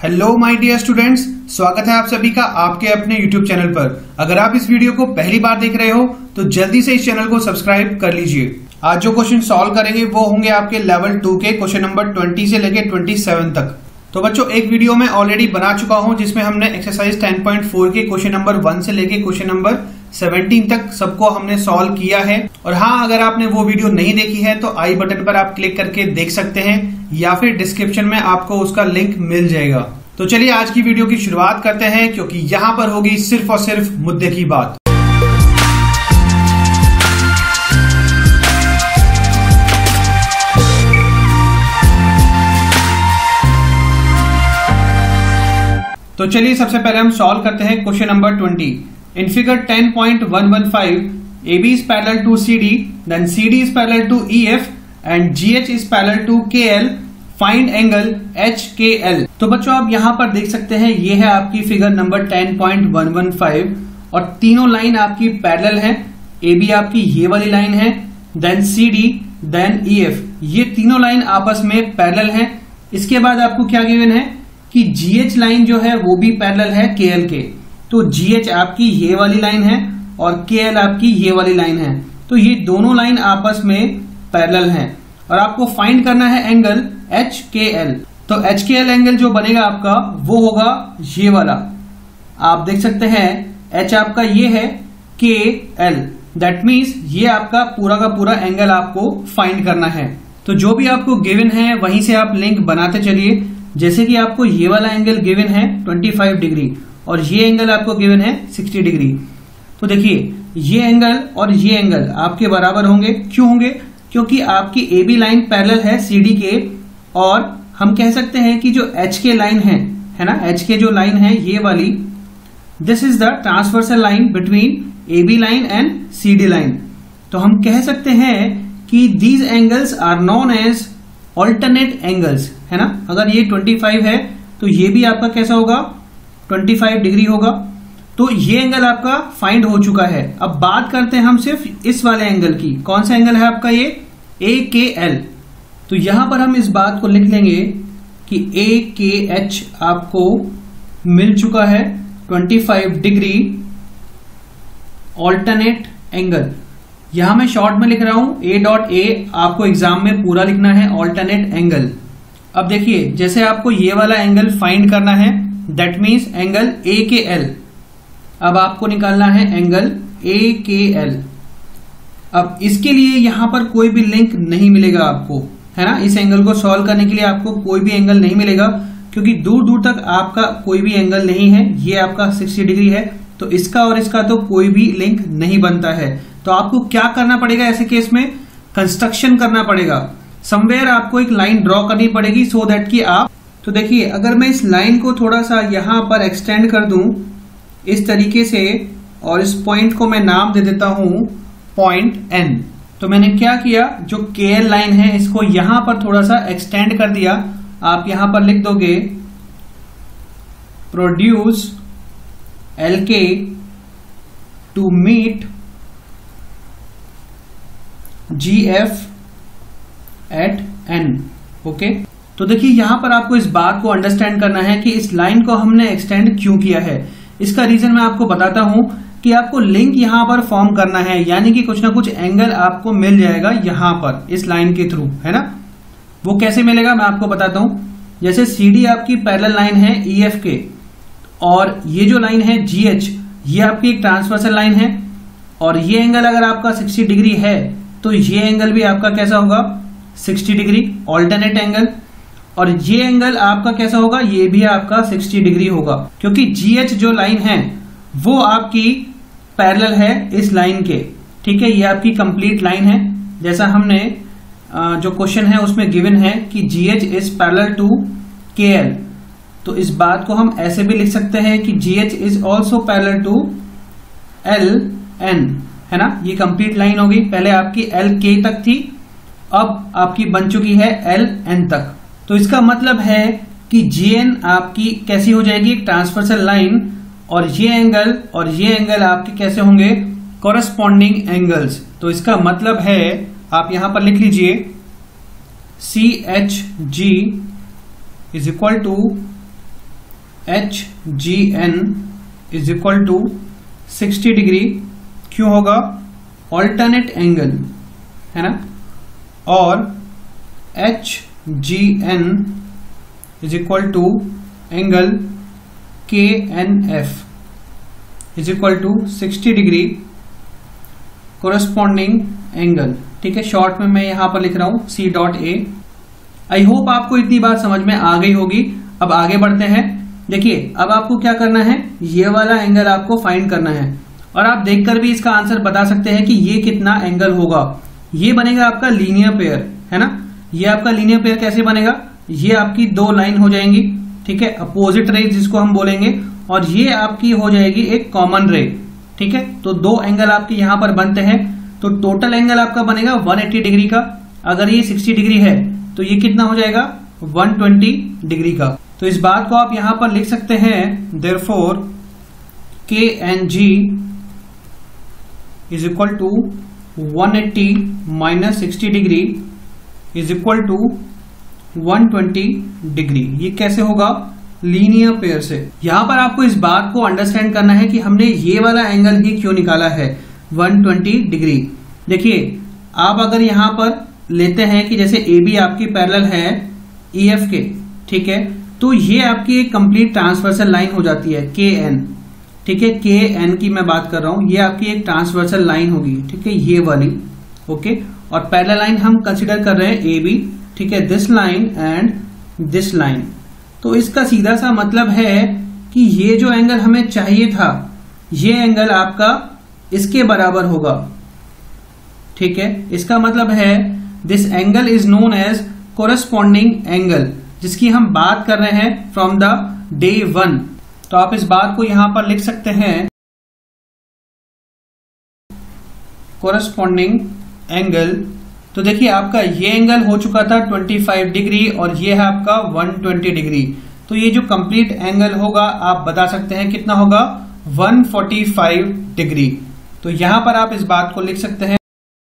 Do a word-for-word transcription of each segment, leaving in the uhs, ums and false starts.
Hello my dear students, स्वागत है आप सभी का आपके अपने यूट्यूब चैनल पर। अगर आप इस वीडियो को पहली बार देख रहे हो तो जल्दी से इस चैनल को सब्सक्राइब कर लीजिए। आज जो क्वेश्चन सॉल्व करेंगे वो होंगे आपके लेवल टू के क्वेश्चन नंबर ट्वेंटी से लेके ट्वेंटी सेवन तक। तो बच्चों, एक वीडियो में ऑलरेडी बना चुका हूं जिसमें हमने एक्सरसाइज टेन पॉइंट फोर के क्वेश्चन नंबर वन से लेके क्वेश्चन नंबर सेवनटीन तक सबको हमने सॉल्व किया है। और हाँ, अगर आपने वो वीडियो नहीं देखी है तो आई बटन पर आप क्लिक करके देख सकते हैं या फिर डिस्क्रिप्शन में आपको उसका लिंक मिल जाएगा। तो चलिए आज की वीडियो की शुरुआत करते हैं, क्योंकि यहां पर होगी सिर्फ और सिर्फ मुद्दे की बात। तो चलिए सबसे पहले हम सॉल्व करते हैं question number twenty. In figure ten point one one five, A B is parallel to C D, then C D is parallel to E F and G H is parallel to K L. Find angle H K L। तो बच्चों आप यहां पर देख सकते हैं, ये है आपकी figure number ten point one one five और तीनों लाइन आपकी पैरेलल है। A B आपकी ये वाली लाइन है, then C D, then E F, ये तीनों लाइन आपस में पैरेलल है। इसके बाद आपको क्या गिवन है कि G H लाइन जो है वो भी पैरेलल है K L के। तो G H आपकी ये वाली लाइन है और K L आपकी ये वाली लाइन है। तो ये दोनों लाइन आपस में पैरेलल हैं और आपको फाइंड करना है एंगल H K L। तो H K L एंगल जो बनेगा आपका वो होगा ये वाला। आप देख सकते हैं H आपका ये है, K L, दैट मीन्स ये आपका पूरा का पूरा एंगल आपको फाइंड करना है। तो जो भी आपको गिवन है वहीं से आप लिंक बनाते चलिए। जैसे कि आपको ये वाला एंगल गिवन है ट्वेंटी फाइव डिग्री और ये एंगल आपको गिवन है सिक्सटी डिग्री। तो देखिए ये एंगल और ये एंगल आपके बराबर होंगे। क्यों होंगे? क्योंकि आपकी ए बी लाइन पैरेलल है सी डी के, और हम कह सकते हैं कि जो एच के लाइन है है ना, एच के जो लाइन है ये वाली, this is the transversal line between A B line and C D line. तो हम कह सकते हैं कि these angles are known as alternate angles, है ना। अगर ये ट्वेंटी फाइव है तो ये भी आपका कैसा होगा, ट्वेंटी फाइव डिग्री होगा। तो ये एंगल आपका फाइंड हो चुका है। अब बात करते हैं हम सिर्फ इस वाले एंगल की। कौन सा एंगल है आपका? ये ए के एल। तो यहां पर हम इस बात को लिख लेंगे कि ए के एच आपको मिल चुका है twenty five degree alternate angle. यहां मैं शॉर्ट में लिख रहा हूं ए डॉट ए, आपको एग्जाम में पूरा लिखना है ऑल्टरनेट एंगल। अब देखिए, जैसे आपको ये वाला एंगल फाइंड करना है, दैट मीन्स एंगल ए के एल। अब आपको निकालना है एंगल ए के एल। अब इसके लिए यहां पर कोई भी लिंक नहीं मिलेगा आपको, है ना। इस एंगल को सॉल्व करने के लिए आपको कोई भी एंगल नहीं मिलेगा, क्योंकि दूर दूर तक आपका कोई भी एंगल नहीं है। ये आपका सिक्सटी डिग्री है, तो इसका और इसका तो कोई भी लिंक नहीं बनता है। तो आपको क्या करना पड़ेगा ऐसे केस में? कंस्ट्रक्शन करना पड़ेगा। समवेयर आपको एक लाइन ड्रॉ करनी पड़ेगी सो दैट कि आप, तो देखिए अगर मैं इस लाइन को थोड़ा सा यहां पर एक्सटेंड कर दूं इस तरीके से, और इस पॉइंट को मैं नाम दे देता हूं पॉइंट N। तो मैंने क्या किया, जो K L लाइन है इसको यहां पर थोड़ा सा एक्सटेंड कर दिया। आप यहां पर लिख दोगे produce L K to meet G F at N। Okay, तो देखिए यहां पर आपको इस बात को अंडरस्टैंड करना है कि इस लाइन को हमने एक्सटेंड क्यों किया है। इसका रीजन मैं आपको बताता हूं कि आपको लिंक यहां पर फॉर्म करना है, यानी कि कुछ ना कुछ एंगल आपको मिल जाएगा यहां पर इस लाइन के थ्रू, है ना। वो कैसे मिलेगा मैं आपको बताता हूं। जैसे सी डी आपकी पैरेलल लाइन है ई एफ के, और ये जो लाइन है जी एच, ये आपकी एक ट्रांसवर्सल लाइन है, और ये एंगल अगर आपका सिक्सटी डिग्री है तो ये एंगल भी आपका कैसा होगा, सिक्सटी डिग्री ऑल्टरनेट एंगल। और ये एंगल आपका कैसा होगा, ये भी आपका सिक्सटी डिग्री होगा, क्योंकि जी एच जो लाइन है वो आपकी पैरेलल है इस लाइन के। ठीक है, ये आपकी कंप्लीट लाइन है। जैसा हमने जो क्वेश्चन है उसमें गिवन है कि G H is parallel to K L. तो इस बात को हम ऐसे भी लिख सकते हैं कि G H is also parallel to L N, है ना। ये कंप्लीट लाइन होगी। पहले आपकी एल के तक थी, अब आपकी बन चुकी है एल एन तक। तो इसका मतलब है कि जी एन आपकी कैसी हो जाएगी, एक ट्रांसवर्सल लाइन, और ये एंगल और ये एंगल आपके कैसे होंगे, कॉरेस्पॉन्डिंग एंगल्स। तो इसका मतलब है, आप यहां पर लिख लीजिए C H G is equal to H G N is equal to sixty degree. क्यों होगा? ऑल्टरनेट एंगल है ना, और H G N is equal to angle K N F is equal to sixty degree corresponding angle. ठीक है, short में मैं यहां पर लिख रहा हूं C dot A. I hope आपको इतनी बात समझ में आ गई होगी। अब आगे बढ़ते हैं। देखिए, अब आपको क्या करना है, ये वाला एंगल आपको फाइंड करना है, और आप देखकर भी इसका आंसर बता सकते हैं कि ये कितना एंगल होगा। ये बनेगा आपका लीनियर पेयर, है ना। ये आपका लीनियर पेयर कैसे बनेगा? ये आपकी दो लाइन हो जाएंगी, ठीक है, अपोजिट रे जिसको हम बोलेंगे, और ये आपकी हो जाएगी एक कॉमन रे। ठीक है, तो दो एंगल आपके यहां पर बनते हैं, तो टोटल एंगल आपका बनेगा एक सौ अस्सी डिग्री का। अगर ये साठ डिग्री है तो ये कितना हो जाएगा? एक सौ बीस डिग्री का। तो इस बात को आप यहां पर लिख सकते हैं, therefore K N G is equal to one eighty minus sixty degree is equal to one twenty degree. ये कैसे होगा? लीनियर पेयर से। यहां पर आपको इस बात को अंडरस्टैंड करना है कि हमने ये वाला एंगल ही क्यों निकाला है एक सौ बीस डिग्री। देखिए, आप अगर यहां पर लेते हैं कि जैसे ए बी आपकी पैरेलल है ई एफ के, ठीक है, तो ये आपकी एक कंप्लीट ट्रांसवर्सल लाइन हो जाती है के एन। ठीक है, के एन की मैं बात कर रहा हूं, ये आपकी एक ट्रांसवर्सल लाइन होगी। ठीक है, ये वाली, ओके, और पैरेलल लाइन हम कंसिडर कर रहे हैं ए बी। ठीक है, this line and this line. तो इसका सीधा सा मतलब है कि ये जो एंगल हमें चाहिए था, ये एंगल आपका इसके बराबर होगा। ठीक है, इसका मतलब है this angle is known as corresponding angle, जिसकी हम बात कर रहे हैं फ्रॉम द डे वन। तो आप इस बात को यहां पर लिख सकते हैं, कोरस्पॉन्डिंग एंगल। तो देखिए, आपका ये एंगल हो चुका था पच्चीस डिग्री और ये है आपका एक सौ बीस डिग्री। तो ये जो कंप्लीट एंगल होगा आप बता सकते हैं कितना होगा? एक सौ पैंतालीस डिग्री। तो यहां पर आप इस बात को लिख सकते हैं,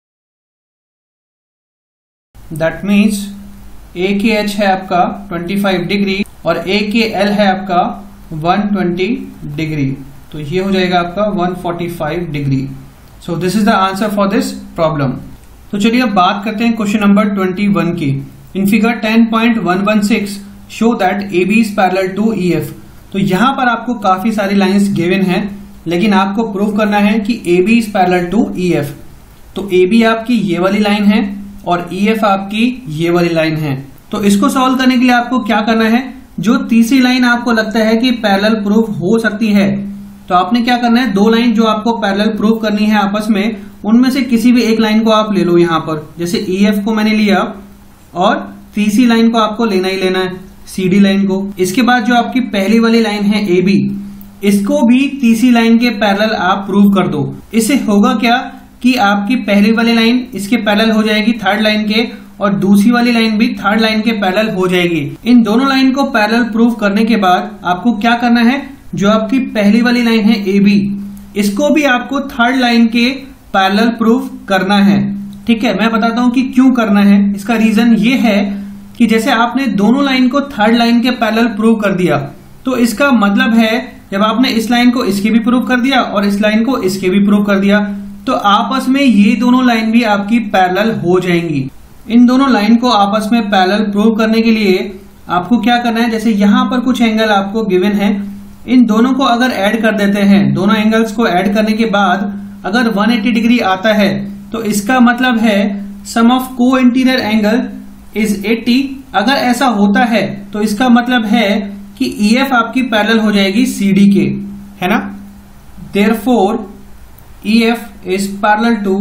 दैट मीन्स ए के एच है आपका पच्चीस डिग्री और ए के एल है आपका एक सौ बीस डिग्री। तो ये हो जाएगा आपका एक सौ पैंतालीस degree. So this is the answer for this problem. तो चलिए अब बात करते हैं क्वेश्चन नंबर इक्कीस की। In figure ten point one one six show that A B is parallel to E F. तो यहां पर आपको काफी सारी लाइंस गिवन हैं, लेकिन आपको प्रूव करना है कि A B is parallel to E F. तो ए बी आपकी ये वाली लाइन है और ई एफ आपकी ये वाली लाइन है। तो इसको सॉल्व करने के लिए आपको क्या करना है, जो तीसरी लाइन आपको लगता है कि पैरेलल प्रूव हो सकती है, तो आपने क्या करना है, दो लाइन जो आपको पैरेलल प्रूव करनी है आपस में, उनमें से किसी भी एक लाइन को आप ले लो। यहां पर जैसे ई एफ को मैंने लिया और तीसरी लाइन को आपको लेना ही लेना है, सी डी लाइन को। इसके बाद जो आपकी पहली वाली लाइन है ए बी, इसको भी तीसरी लाइन के पैरेलल आप प्रूव कर दो। इससे होगा क्या कि आपकी पहली वाली लाइन इसके पैरेलल हो जाएगी थर्ड लाइन के, और दूसरी वाली लाइन भी थर्ड लाइन के पैरेलल हो जाएगी। इन दोनों लाइन को पैरेलल प्रूव करने के बाद आपको क्या करना है, जो आपकी पहली वाली लाइन है ए बी, इसको भी आपको थर्ड लाइन के पैरेलल प्रूव करना है। ठीक है, मैं बताता हूं कि क्यों करना है। इसका रीजन ये है कि जैसे आपने दोनों लाइन को थर्ड लाइन के पैरेलल प्रूव कर दिया, तो इसका मतलब है जब आपने इस लाइन को इसके भी प्रूव कर दिया और इस लाइन को इसके भी प्रूव कर दिया, तो आपस में ये दोनों लाइन भी आपकी पैरेलल हो जाएंगी। इन दोनों लाइन को आपस में पैरेलल प्रूव करने के लिए आपको क्या करना है, जैसे यहां पर कुछ एंगल आपको गिवन है, इन दोनों को अगर ऐड कर देते हैं, दोनों एंगल्स को ऐड करने के बाद अगर एक सौ अस्सी डिग्री आता है, तो इसका मतलब है sum of co interior angle is अस्सी। अगर ऐसा होता है तो इसका मतलब है कि ई एफ आपकी पैरेलल हो जाएगी सी डी के, है ना। Therefore E F is parallel to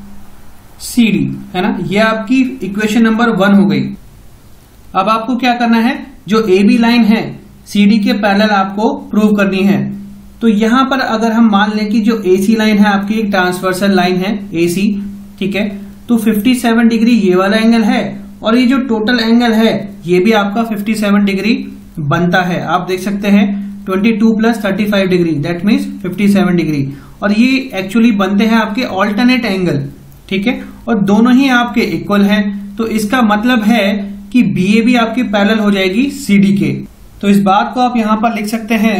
C D, है ना। यह आपकी इक्वेशन नंबर वन हो गई। अब आपको क्या करना है, जो ए बी लाइन है सी डी के पैरेलल आपको प्रूव करनी है। तो यहां पर अगर हम मान लें कि जो ए सी लाइन है आपकी एक ट्रांसवर्सल लाइन है ए सी, ठीक है, तो सत्तावन डिग्री ये वाला एंगल है और ये जो टोटल एंगल है ये भी आपका सत्तावन डिग्री बनता है। आप देख सकते हैं बाईस प्लस पैंतीस डिग्री, दैट मीन्स सत्तावन डिग्री, और ये एक्चुअली बनते हैं आपके ऑल्टरनेट एंगल। ठीक है, और दोनों ही आपके इक्वल हैं, तो इसका मतलब है कि बी ए बी आपकी पैरेलल हो जाएगी सी डी के। तो इस बात को आप यहां पर लिख सकते हैं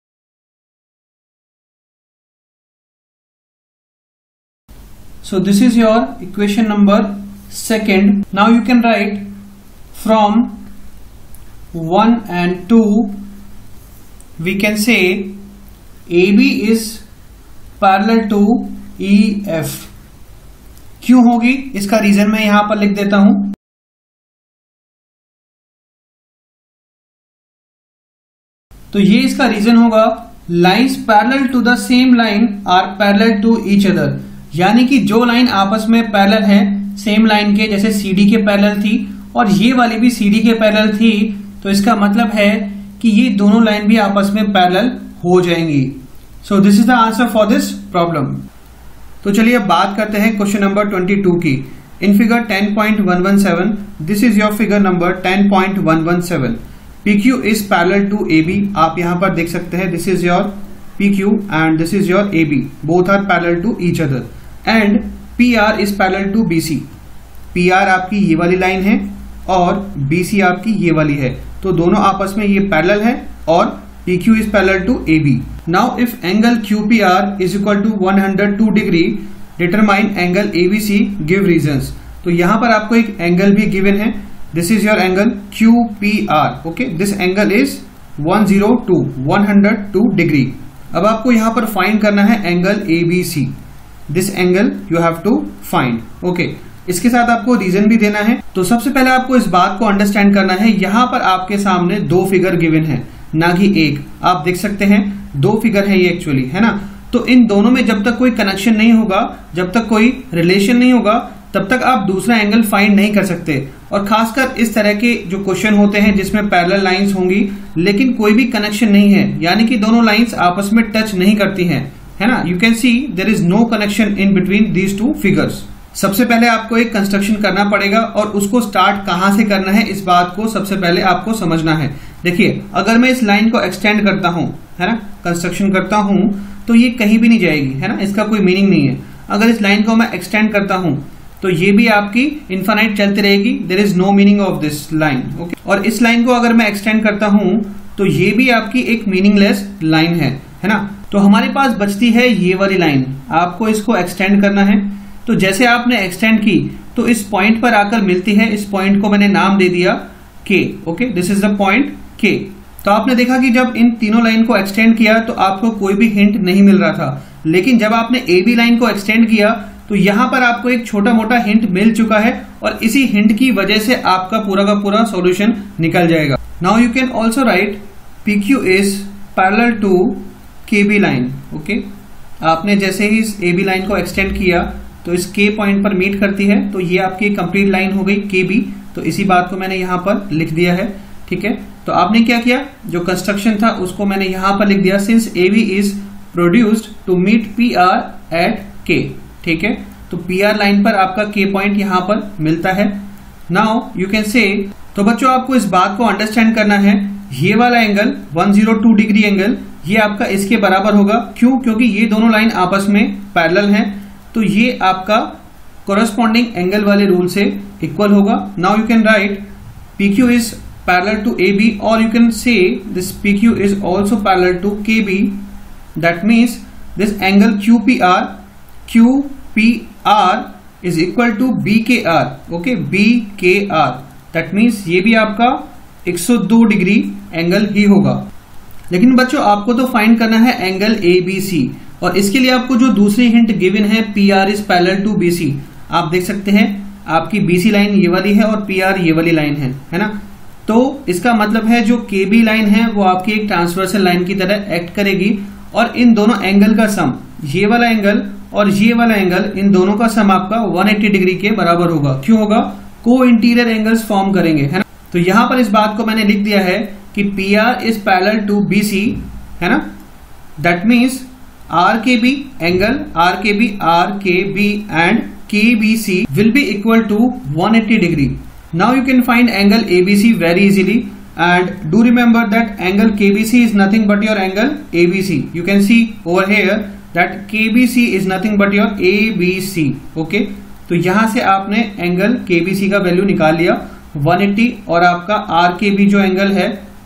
so this is your equation number second. Now you can write from one and two we can say A B is parallel to E F. क्यों होगी इसका रीजन मैं यहां पर लिख देता हूं। तो ये इसका रीजन होगा lines parallel to the same line are parallel to each other, यानी कि जो लाइन आपस में पैरेलल है सेम लाइन के, जैसे सीडी के पैरेलल थी और ये वाली भी सीडी के पैरेलल थी, तो इसका मतलब है कि ये दोनों लाइन भी आपस में पैरेलल हो जाएंगी। So this is the answer for this problem. तो चलिए अब बात करते हैं क्वेश्चन नंबर बाईस की। In figure ten point one one seven, this is your figure number ten point one one seven. P Q is parallel to A B. आप यहां पर देख सकते हैं this is your P Q and this is your A B. Both are parallel to each other. And P R is parallel to B C. P R आपकी ये वाली line है और B C आपकी ये वाली है, तो दोनों आपस में ये पैरेलल है और P Q is parallel to A B. Now if angle Q P R is equal to one hundred two degree, determine angle A B C, give reasons. तो यहां पर आपको एक एंगल भी गिवन है, this is your angle Q P R. okay, this angle is one hundred two, one hundred two degree. अब आपको यहां पर फाइंड करना है angle A B C. this angle you have to find. okay, इसके साथ आपको रीजन भी देना है। तो सबसे पहले आपको इस बात को अंडरस्टैंड करना है, यहां पर आपके सामने दो फिगर गिवन है, ना कि एक। आप देख सकते हैं दो फिगर है ये एक्चुअली, है ना। तो इन दोनों में जब तक कोई कनेक्शन नहीं होगा, जब तक कोई रिलेशन नहीं होगा, तब तक आप दूसरा एंगल फाइंड नहीं कर सकते। और खासकर इस तरह के जो क्वेश्चन होते हैं जिसमें पैरेलल लाइंस होंगी लेकिन कोई भी कनेक्शन नहीं है, यानी कि दोनों लाइंस आपस में टच नहीं करती हैं, है ना। You can see there is no connection in between these two figures. सबसे पहले आपको एक कंस्ट्रक्शन करना पड़ेगा और उसको स्टार्ट कहां से करना है, इस बात को सबसे पहले आपको समझना है। देखिए, अगर मैं इस लाइन को एक्सटेंड करता हूं, है ना, कंस्ट्रक्शन करता हूं, तो ये कहीं भी नहीं जाएगी, है ना, इसका कोई मीनिंग नहीं है। अगर इस लाइन को मैं एक्सटेंड करता हूं तो ये भी आपकी इनफाइनाइट चलती रहेगी, there is no meaning of this line. Okay, और इस लाइन को अगर मैं एक्सटेंड करता हूं तो ये भी आपकी एक मीनिंगलेस लाइन है, है ना। तो हमारे पास बचती है ये वाली लाइन, आपको इसको एक्सटेंड करना है। तो जैसे आपने एक्सटेंड की तो इस पॉइंट पर आकर मिलती है, इस पॉइंट को मैंने नाम दे दिया K. Okay, this is the point K. तो आपने देखा कि जब इन तीनों लाइन को एक्सटेंड किया तो आपको कोई भी हिंट नहीं मिल रहा था, लेकिन जब आपने ए बी लाइन को एक्सटेंड किया तो यहां पर आपको एक छोटा मोटा हिंट मिल चुका है और इसी हिंट की वजह से आपका पूरा का पूरा सॉल्यूशन निकल जाएगा। Now you can also write P Q is parallel to K B line. Okay, आपने जैसे ही इस ए बी लाइन को एक्सटेंड किया तो इस के पॉइंट पर मीट करती है, तो ये आपकी कंप्लीट लाइन हो गई के बी। तो इसी बात को मैंने यहां पर लिख दिया है, ठीक है। तो आपने क्या किया, जो कंस्ट्रक्शन था उसको मैंने यहां पर लिख दिया, since A B is produced to meet P R at K, ठीक है। तो पी आर लाइन पर आपका के पॉइंट यहां पर मिलता है। नाउ यू कैन से, तो बच्चों आपको इस बात को अंडरस्टैंड करना है, ये वाला angle one hundred two degree angle ये आपका इसके बराबर होगा। क्यों? क्योंकि ये दोनों लाइन आपस में पैरेलल हैं, तो ये आपका कोरस्पॉन्डिंग एंगल वाले रूल से इक्वल होगा। Now you can write P Q is parallel to A B, और you can say this P Q is also parallel to K B. That means this angle Q P R Q P R is equal to B K R. okay, B K R. That means ये भी आपका एक सौ दो degree angle ही होगा। लेकिन बच्चों आपको तो फाइंड करना है एंगल A B C, और इसके लिए आपको जो दूसरी हिंट गिवन है P R is parallel to B C, आप देख सकते हैं आपकी B C लाइन ये वाली है और P R ये वाली लाइन है, है ना। तो इसका मतलब है जो K B लाइन है वो आपकी एक ट्रांसवर्सल लाइन की तरह एक्ट करेगी, और इन दोनों एंगल का सम, ये वाला एंगल और ये वाला एंगल, इन दोनों का सम आपका एक सौ अस्सी डिग्री के बराबर होगा। क्यों होगा? को इंटीरियर एंगल्स फॉर्म करेंगे, है ना। तो यहां पर इस बात को मैंने लिख दिया है कि P R is parallel to B C, है ना। That means R K B angle R K B R K B and K B C will be equal to एक सौ अस्सी degree. Now you can find angle A B C very easily, and do remember that angle K B C is nothing but your angle A B C. You can see over here that K B C is nothing but your A B C. okay, तो यहां से आपने angle K B C का value निकाल लिया एक सौ अस्सी, और आपका R K B जो एंगल है,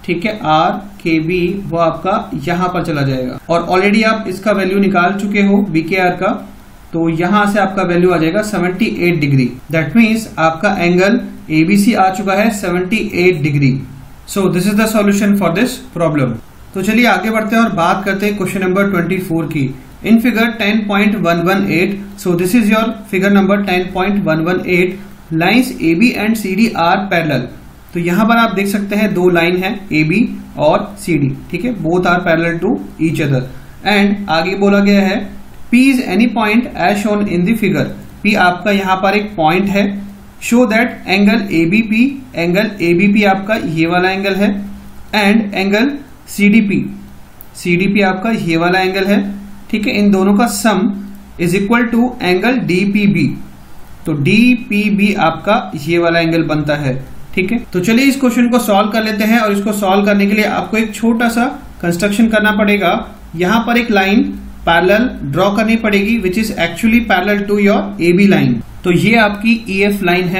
ठीक है, आर के बी वो आपका यहां पर चला जाएगा और ऑलरेडी आप इसका वैल्यू निकाल चुके हो बी के आर का, तो यहां से आपका वैल्यू आ जाएगा अठहत्तर डिग्री। दैट मीन्स आपका एंगल एबीसी आ चुका है अठहत्तर degree. So this is the solution for this problem. तो चलिए आगे बढ़ते हैं और बात करते हैं क्वेश्चन नंबर चौबीस की। In figure ten point one one eight, so this is your figure number ten point one one eight, lines A B and C D are parallel. तो यहां पर आप देख सकते हैं दो लाइन है ए बी और सी डी, ठीक है, both are parallel to each other. And आगे बोला गया है P is any point as shown in the figure। P आपका यहाँ पर एक पॉइंट है। Show that angle A B P, angle A B P आपका ये वाला एंगल है, and angle C D P, C D P आपका ये वाला एंगल है, ठीक है। इन दोनों का sum is equal to angle D P B। तो D P B आपका ये वाला एंगल बनता है, ठीक है। तो चलिए इस क्वेश्चन को सॉल्व कर लेते हैं और इसको सॉल्व करने के लिए आपको एक छोटा सा कंस्ट्रक्शन करना पड़ेगा। यहां पर एक लाइन पैरेलल ड्रॉ करनी पड़ेगी which is actually parallel to your A B line. तो ये आपकी ई एफ लाइन है,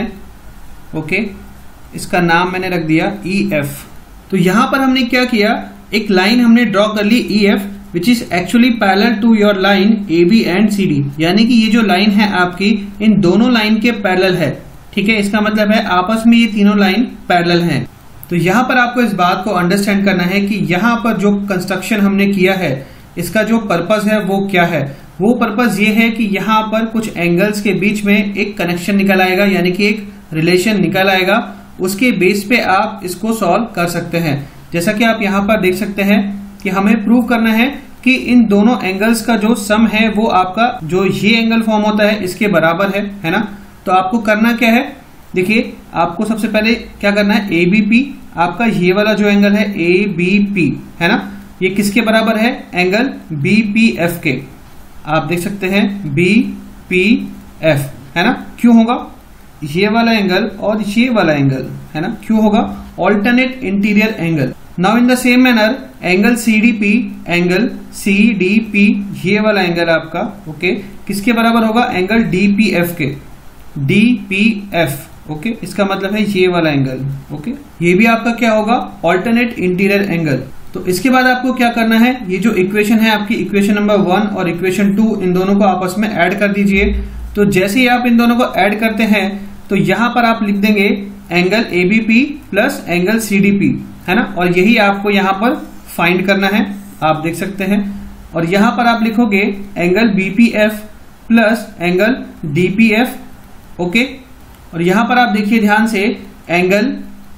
ओके, इसका नाम मैंने रख दिया ई एफ। तो यहां पर हमने क्या किया, एक लाइन हमने ड्रॉ कर ली E F which is actually parallel to your line A B and C D, यानी कि ये जो लाइन है आपकी इन दोनों लाइन के पैरेलल है, ठीक है। इसका मतलब है आपस में ये तीनों लाइन पैरेलल हैं। तो यहां पर आपको इस बात को अंडरस्टैंड करना है कि यहां पर जो कंस्ट्रक्शन हमने किया है इसका जो पर्पस है वो क्या है। वो पर्पस ये है कि यहाँ पर कुछ एंगल्स के बीच में एक कनेक्शन निकल आएगा, यानी कि एक रिलेशन निकल आएगा, उसके बेस पे आप इसको सॉल्व कर सकते हैं। जैसा कि आप यहाँ पर देख सकते हैं कि हमें प्रूव करना है कि इन दोनों एंगल्स का जो सम है वो आपका जो ये एंगल फॉर्म होता है इसके बराबर है, है ना। तो आपको करना क्या है, देखिए आपको सबसे पहले क्या करना है, ए बी पी आपका ये वाला जो एंगल है ए बी पी है ना, ये किसके बराबर है, एंगल बी पी एफ के। आप देख सकते हैं बी पी एफ, है ना। क्यों होगा ये वाला एंगल और ये वाला एंगल, है ना, क्यों होगा, alternate interior angle. Now in the same manner angle C D P, angle C D P ये वाला एंगल आपका, ओके, किसके बराबर होगा, एंगल डी पी एफ के, डी पी एफ, ओके, इसका मतलब है ये वाला एंगल, ओके। ये भी आपका क्या होगा, ऑल्टरनेट इंटीरियर एंगल। तो इसके बाद आपको क्या करना है, ये जो इक्वेशन है आपकी इक्वेशन नंबर वन और इक्वेशन टू, इन दोनों को आपस में ऐड कर दीजिए। तो जैसे ही आप इन दोनों को ऐड करते हैं तो यहां पर आप लिख देंगे angle A B P plus angle C D P, है ना, और यही आपको यहां पर फाइंड करना है, आप देख सकते हैं। और यहां पर आप लिखोगे angle B P F plus angle D P F, okay. और यहां पर आप देखिए ध्यान से एंगल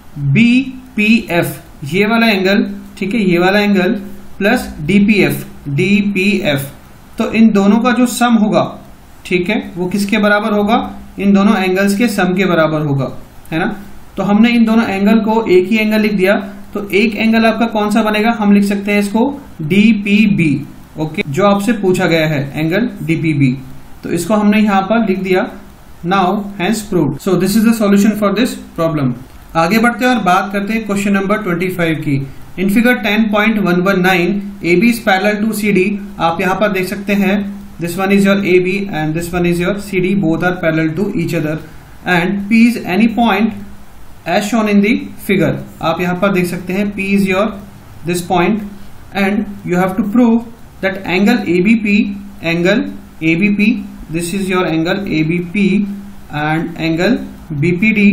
बी पी एफ ये वाला एंगल, ठीक है, ये वाला एंगल प्लस डीपीएफ, डीपीएफ। तो इन दोनों का जो सम होगा, ठीक है, वो किसके बराबर होगा, इन दोनों एंगल्स के सम के बराबर होगा, है ना। तो हमने इन दोनों एंगल को एक ही एंगल लिख दिया, तो एक एंगल आपका कौन सा बनेगा, हम लिख सकते हैं इसको डीपीबी, ओके, जो आपसे पूछा गया है एंगल डीपीबी। तो इसको हमने यहां पर लिख दिया। Now hence proved. So this is the solution for this problem. आगे बढ़ते हैं और बात करते हैं क्वेश्चन नंबर पच्चीस की। In figure ten point one one nine, A B is parallel to C D. आप यहाँ पर देख सकते हैं this one is your A B and this one is your C D, both are parallel to each other, and P is any point as shown in the figure. आप यहाँ पर देख सकते हैं P is your this point and you have to prove that angle A B P, angle A B P, this is your angle A B P and angle B P D,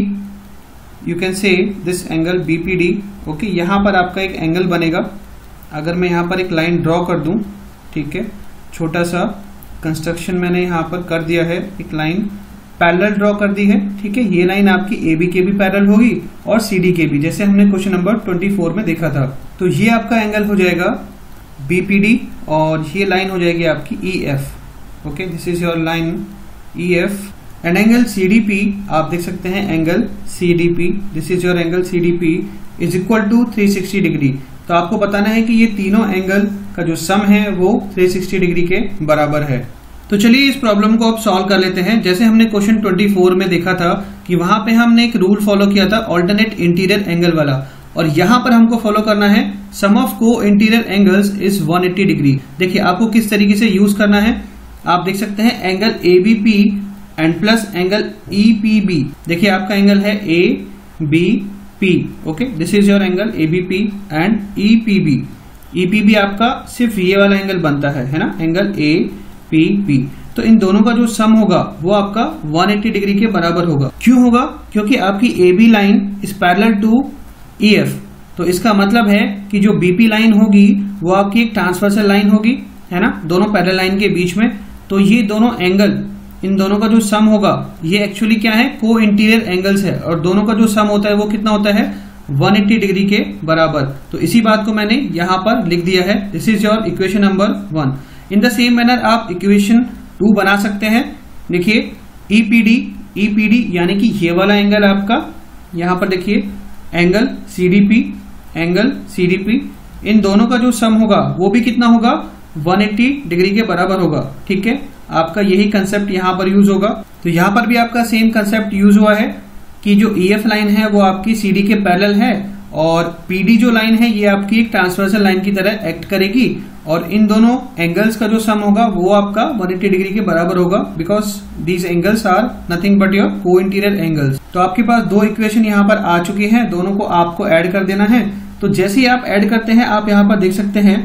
you can say this angle B P D, okay. यहां पर आपका एक angle बनेगा। अगर मैं यहां पर एक लाइन ड्रॉ कर दूं, ठीक है, छोटा सा कंस्ट्रक्शन मैंने यहां पर कर दिया है, एक लाइन पैरेलल ड्रॉ कर दी है, ठीक है। ये लाइन आपकी ए बी के भी पैरेलल होगी और सी डी के भी, जैसे हमने क्वेश्चन नंबर चौबीस में देखा था। तो ये आपका एंगल हो जाएगा बी पी डी और ये लाइन हो जाएगी आपकी E F, okay, this is your line E F. And angle C D P आप देख सकते हैं angle C D P, this is your angle C D P is equal to three sixty degree. तो आपको बताना है कि ये तीनों एंगल का जो सम है वो थ्री सिक्सटी डिग्री के बराबर है। तो चलिए इस प्रॉब्लम को अब सॉल्व कर लेते हैं। जैसे हमने क्वेश्चन चौबीस में देखा था कि वहां पे हमने एक रूल फॉलो किया था ऑल्टरनेट इंटीरियर एंगल वाला, और यहां पर हमको फॉलो करना है sum of co interior angles is one eighty degree. देखिए आपको किस तरीके से यूज करना है, आप देख सकते हैं angle A B P and plus angle E P B. देखिए आपका एंगल है A B P, okay, this is your angle A B P and E P B। E P B आपका सिर्फ ये वाला एंगल बनता है है ना, एंगल A P B। तो इन दोनों का जो सम होगा वो आपका एक सौ अस्सी डिग्री के बराबर होगा। क्यों होगा? क्योंकि आपकी A B line is parallel to E F, तो इसका मतलब है कि जो B P लाइन होगी वो आपकी एक ट्रांसवर्सल लाइन होगी है ना, दोनों पैरेलल लाइन के बीच में। तो ये दोनों एंगल, इन दोनों का जो सम होगा ये एक्चुअली क्या है, को इंटीरियर एंगल्स है, और दोनों का जो सम होता है वो कितना होता है, एक सौ अस्सी डिग्री के बराबर। तो इसी बात को मैंने यहां पर लिख दिया है। This is your equation number one. In the same manner आप इक्वेशन टू बना सकते हैं। देखिए E P D, E P D यानी कि ये वाला एंगल आपका, यहां पर देखिए angle C D P, angle C D P, इन दोनों का जो सम होगा वो भी कितना होगा, एक सौ अस्सी डिग्री के बराबर होगा। ठीक है, आपका यही कंसेप्ट यहां पर यूज होगा। तो यहां पर भी आपका सेम कंसेप्ट यूज हुआ है कि जो E F लाइन है वो आपकी C D के पैरेलल है, और P D जो लाइन है ये आपकी एक ट्रांसवर्सल लाइन की तरह एक्ट करेगी, और इन दोनों एंगल्स का जो सम होगा वो आपका एक सौ अस्सी डिग्री के बराबर होगा, because these angles are nothing but your co interior angles. तो आपके पास दो इक्वेशन यहाँ पर आ चुकी हैं, दोनों को आपको ऐड कर देना है। तो जैसे ही आप ऐड करते हैं आप यहाँ पर देख सकते हैं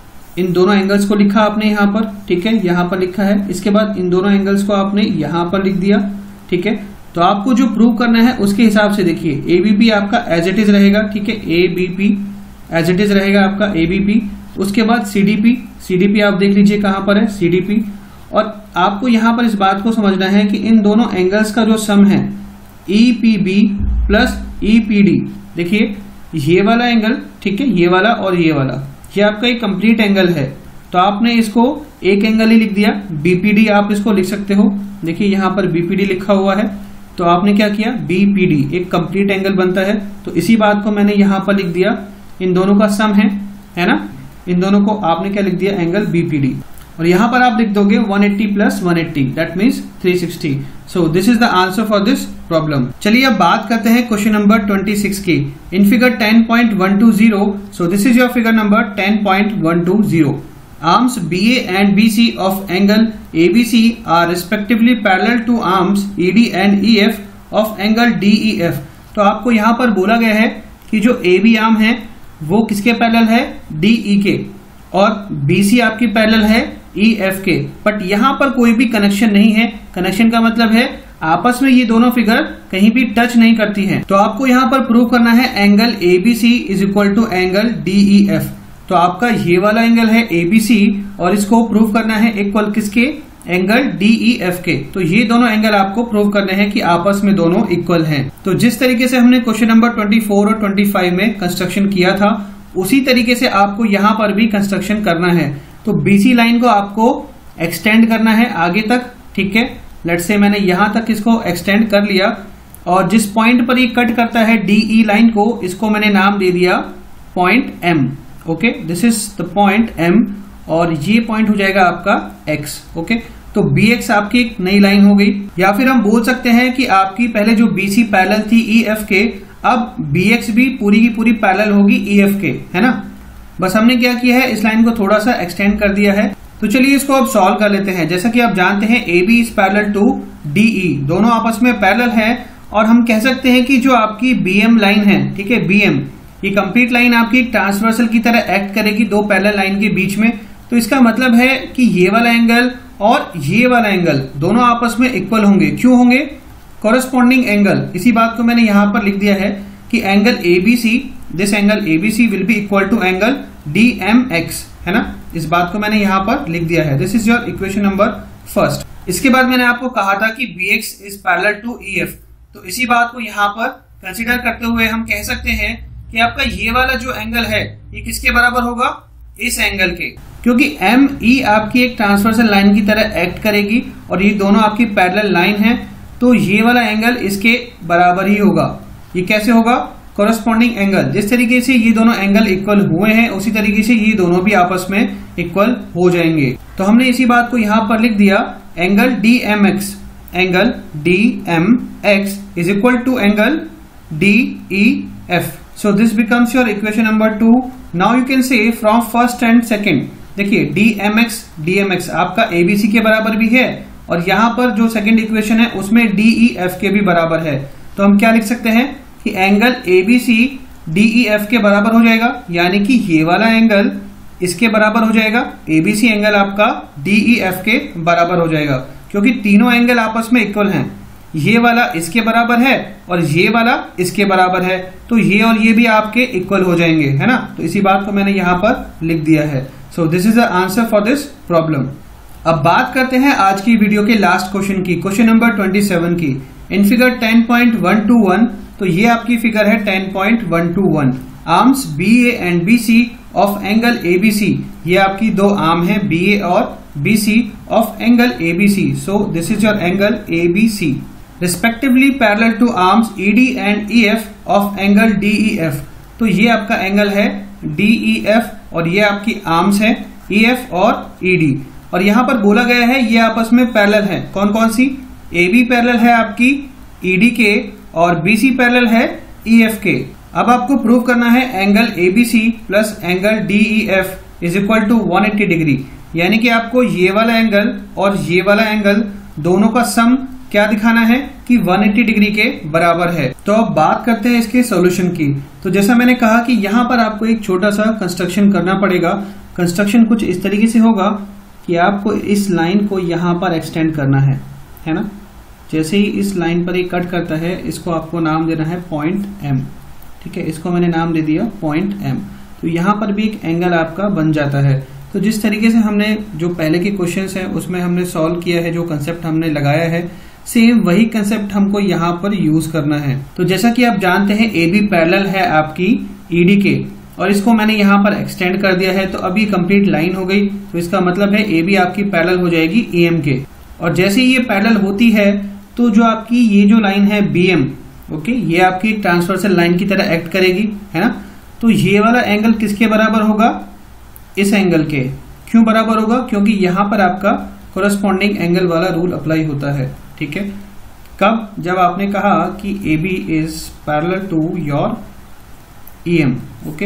इन दोनों एंगल्स को लिखा आपने यहाँ पर, ठीक है, यहाँ पर लिखा है। इसके बाद इन दोनों एंगल्स को आपने यहाँ पर लिख दिया। ठीक है, तो आपको जो प्रूव करना है उसके हिसाब से देखिए A B P आपका एज इट इज रहेगा। ठीक है, A B P as it is रहेगा आपका A B P। उसके बाद C D P, C D P आप देख लीजिए कहां पर है, C D P। और आपको यहां पर इस बात को समझना है कि इन दोनों एंगल्स का जो सम है E P B plus E P D, देखिए ये वाला एंगल, ठीक है, ये वाला और ये वाला, ये आपका एक कंप्लीट एंगल है। तो आपने इसको एक एंगल ही लिख दिया, B P D आप इसको लिख सकते हो। देखिए यहाँ पर B P D लिखा हुआ है, तो आपने क्या किया, B P D एक कंप्लीट एंगल बनता है। तो इसी बात को मैंने यहाँ पर लिख दिया, इन दोनों का सम है है ना, इन दोनों को आपने क्या लिख दिया, एंगल B P D। और यहाँ पर आप लिख दोगे एक सौ अस्सी प्लस एक सौ अस्सी, दैट मीन्स तीन सौ साठ। So this is the answer for this problem. चलिए अब बात करते हैं क्वेश्चन नंबर छब्बीस की। In figure ten point one two zero, so this is your figure number ten point one two zero. Arms B A and B C of angle A B C are respectively parallel to arms E D and E F of angle D E F। तो आपको यहाँ पर बोला गया है कि जो A B arm है वो किसके पैरेलल है, D E के, और B C आपकी पैरेलल है E F के। बट यहाँ पर कोई भी कनेक्शन नहीं है। कनेक्शन का मतलब है आपस में ये दोनों फिगर कहीं भी टच नहीं करती हैं। तो आपको यहाँ पर प्रूव करना है angle A B C is equal to angle D E F। तो आपका ये वाला एंगल है A B C और इसको प्रूव करना है इक्वल किसके, एंगल D E F के। तो ये दोनों एंगल आपको प्रूव करने हैं कि आपस में दोनों इक्वल हैं। तो जिस तरीके से हमने क्वेश्चन नंबर चौबीस और पच्चीस में कंस्ट्रक्शन किया था उसी तरीके से आपको यहाँ पर भी कंस्ट्रक्शन करना है। तो B C लाइन को आपको एक्सटेंड करना है आगे तक। ठीक है, लेट्स से मैंने यहां तक इसको एक्सटेंड कर लिया, और जिस पॉइंट पर ये कट करता है D E लाइन को, इसको मैंने नाम दे दिया point M। Okay, this is the point M, और ये पॉइंट हो जाएगा आपका X। ओके, तो B X आपकी एक नई लाइन हो गई, या फिर हम बोल सकते हैं कि आपकी पहले जो B C पैरेलल थी E F के, अब B X भी पूरी की पूरी पैरेलल होगी E F के, है ना। बस हमने क्या किया है, इस लाइन को थोड़ा सा एक्सटेंड कर दिया है। तो चलिए इसको अब सॉल्व कर लेते हैं। जैसा कि आप जानते हैं A B is parallel to D E, दोनों आपस में पैरेलल है, और हम कह सकते हैं कि जो आपकी B M लाइन है, ठीक है, B M ये कंप्लीट लाइन आपकी ट्रांसवर्सल की तरह एक्ट करेगी दो पैरेलल लाइन के बीच में। तो इसका मतलब है कि ये वाला एंगल और ये वाला एंगल दोनों आपस में इक्वल होंगे। क्यों होंगे, कॉरेस्पॉन्डिंग एंगल। इसी बात को मैंने यहां पर लिख दिया है कि angle A B C, this angle A B C will be equal to angle D M X, है ना। इस बात को मैंने यहां पर लिख दिया है। This is your equation number first. इसके बाद मैंने आपको कहा था कि B X is parallel to E F। तो इसी बात को यहां पर कंसीडर करते हुए हम कह सकते हैं कि आपका ये वाला जो एंगल है ये किसके बराबर होगा, इस एंगल के, क्योंकि M E आपकी एक ट्रांसवर्सल लाइन की तरह एक्ट करेगी और ये दोनों आपकी पैरेलल लाइन है। तो ये वाला एंगल इसके बराबर ही होगा। ये कैसे होगा, कॉरेस्पॉन्डिंग एंगल। जिस तरीके से ये दोनों एंगल इक्वल हुए हैं उसी तरीके से ये दोनों भी आपस में इक्वल हो जाएंगे। तो हमने इसी बात को यहां पर लिख दिया, angle D M X, angle D M X is equal to angle D E F। So this becomes your equation number two. Now you can say from first and second, देखिए D M X, D M X आपका A B C के बराबर भी है, और यहाँ पर जो सेकंड इक्वेशन है उसमें D E F के भी बराबर है। तो हम क्या लिख सकते हैं, कि angle A B C D E F के बराबर हो जाएगा, यानी कि ये वाला एंगल इसके बराबर हो जाएगा, ए बी सी एंगल आपका डी ई एफ के बराबर हो जाएगा, क्योंकि तीनों एंगल आपस में इक्वल हैं। ये वाला इसके बराबर है और ये वाला इसके बराबर है, तो ये और ये भी आपके इक्वल हो जाएंगे, है ना। तो इसी बात को मैंने यहां पर लिख दिया है। So this is the answer for this problem. अब बात करते हैं आज की वीडियो के लास्ट क्वेश्चन की, क्वेश्चन नंबर ट्वेंटी सेवन की। In figure ten point one two one, तो ये आपकी फिगर है ten point one two one. Arms B A and B C of angle A B C, ये आपकी दो आर्म है बी ए और B C of angle A B C. So this is your angle A B C, respectively parallel to arms E D and E F of angle D E F. तो ये आपका angle है D E F और ये आपकी arms है E F और E D. और यहां पर बोला गया है ये आपस में पैरेलल है। कौन कौन सी? ए बी पैरेलल है आपकी ई डी के और बी सी पैरेलल है ई एफ के। अब आपको प्रूव करना है angle A B C plus angle D E F is equal to one eighty degree, यानी कि आपको ये वाला एंगल और ये वाला एंगल दोनों का सम क्या दिखाना है कि वन एट्टी डिग्री के बराबर है। तो अब बात करते हैं इसके सॉल्यूशन की। तो जैसा मैंने कहा कि यहां पर आपको एक छोटा सा कंस्ट्रक्शन करना पड़ेगा। कंस्ट्रक्शन कुछ इस तरीके से होगा कि आपको इस लाइन को यहां पर एक्सटेंड करना है, है ना। जैसे ही इस लाइन पर ये कट करता है, इसको आपको नाम देना है पॉइंट एम, ठीक है। इसको मैंने नाम दे दिया पॉइंट एम। तो यहां पर भी एक एंगल आपका बन जाता है। तो जिस तरीके से हमने जो पहले के क्वेश्चंस हैं उसमें हमने सॉल्व किया है, जो कंसेप्ट हमने लगाया है, सेम वही कंसेप्ट हमको यहाँ पर यूज करना है। तो जैसा कि आप जानते हैं ए बी पैरेलल है आपकी ई डी के, और इसको मैंने यहाँ पर एक्सटेंड कर दिया है, तो अभी कंप्लीट लाइन हो गई। तो इसका मतलब है ए बी आपकी पैरेलल हो जाएगी ई एम के, और जैसे ही ये पैरेलल होती है तो जो आपकी ये जो लाइन है बी एम, ओके, ये आपकी ट्रांसवर्सल लाइन की तरह एक्ट करेगी, है ना। तो ये वाला एंगल किसके बराबर होगा? इस एंगल के। क्यों बराबर होगा? क्योंकि यहां पर आपका कोरस्पॉन्डिंग एंगल वाला रूल अप्लाई होता है, ठीक है। कब? जब आपने कहा कि A B is parallel to your E M, okay.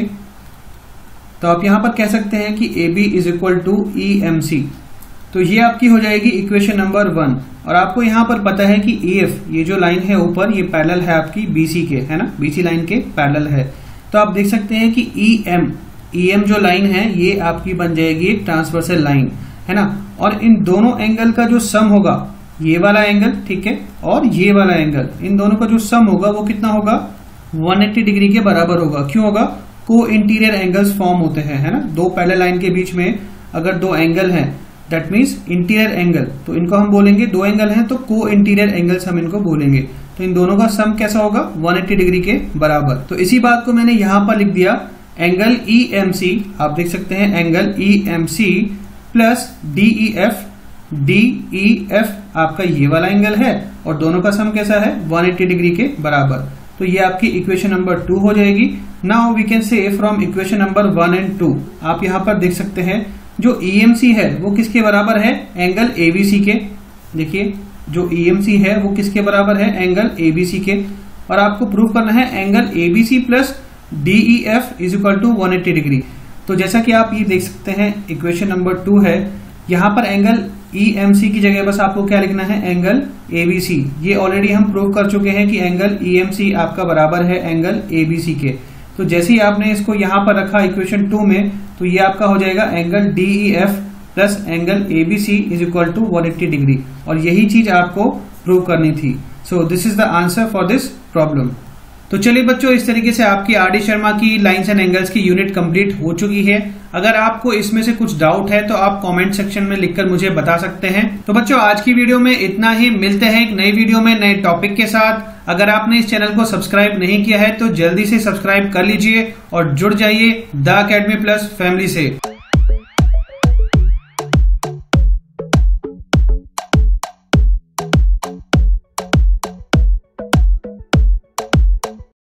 तो आप यहां पर कह सकते हैं कि A B is equal to E M C. तो ये आपकी हो जाएगी इक्वेशन नंबर वन। और आपको यहां पर पता है कि ई एफ, ये जो लाइन है ऊपर, ये पैरेलल है आपकी बी सी के, है ना, बी सी लाइन के पैरेलल है। तो आप देख सकते हैं कि ई एम, ई एम जो लाइन है ये आपकी बन जाएगी एक ट्रांसवर्सल लाइन, है ना। और इन दोनों एंगल का जो सम होगा, ये वाला एंगल, ठीक है, और ये वाला एंगल, इन दोनों का जो सम होगा वो कितना होगा? वन एट्टी डिग्री के बराबर होगा। क्यों होगा? को इंटीरियर एंगल्स फॉर्म होते हैं, है ना। दो पैरेलल लाइन के बीच में अगर दो एंगल हैं, दैट मीन्स इंटीरियर एंगल, तो इनको हम बोलेंगे, दो एंगल हैं तो को इंटीरियर एंगल्स हम इनको बोलेंगे। तो इन दोनों का सम कैसा होगा? वन एट्टी डिग्री के बराबर। तो इसी बात को मैंने यहां पर लिख दिया, एंगल ई एम सी, आप देख सकते हैं angle E M C plus D E F, D E F आपका ये वाला एंगल है और दोनों का सम कैसा है? वन एट्टी डिग्री के बराबर। तो ये आपकी इक्वेशन नंबर टू हो जाएगी। Now we can say from equation number one and two, आप यहां पर देख सकते हैं जो ई एम सी है वो किसके बराबर है? एंगल ए बी सी के। देखिए जो ई एम सी है वो किसके बराबर है? एंगल ए बी सी के। और आपको प्रूव करना है angle A B C plus D E F is equal to one eighty degree. तो जैसा कि आप ये देख सकते हैं इक्वेशन नंबर टू है, यहां पर एंगल ई एम सी की जगह बस आपको क्या लिखना है? Angle A B C. ये ऑलरेडी हम प्रूव कर चुके हैं कि एंगल ई एम सी आपका बराबर है एंगल ए बी सी के। तो जैसे ही आपने इसको यहां पर रखा इक्वेशन टू में, तो ये आपका हो जाएगा angle D E F plus angle A B C is equal to one eighty degree. और यही चीज आपको प्रूव करनी थी। So this is the answer for this problem. तो चलिए बच्चों, इस तरीके से आपकी आर डी शर्मा की लाइंस एंड एंगल्स की यूनिट कंप्लीट हो चुकी है। अगर आपको इसमें से कुछ डाउट है तो आप कमेंट सेक्शन में लिखकर मुझे बता सकते हैं। तो बच्चों, आज की वीडियो में इतना ही। मिलते हैं एक नई वीडियो में नए टॉपिक के साथ। अगर आपने इस चैनल को सब्सक्राइब नहीं किया है तो जल्दी से सब्सक्राइब कर लीजिए और जुड़ जाइए द अकेडमी प्लस फैमिली से।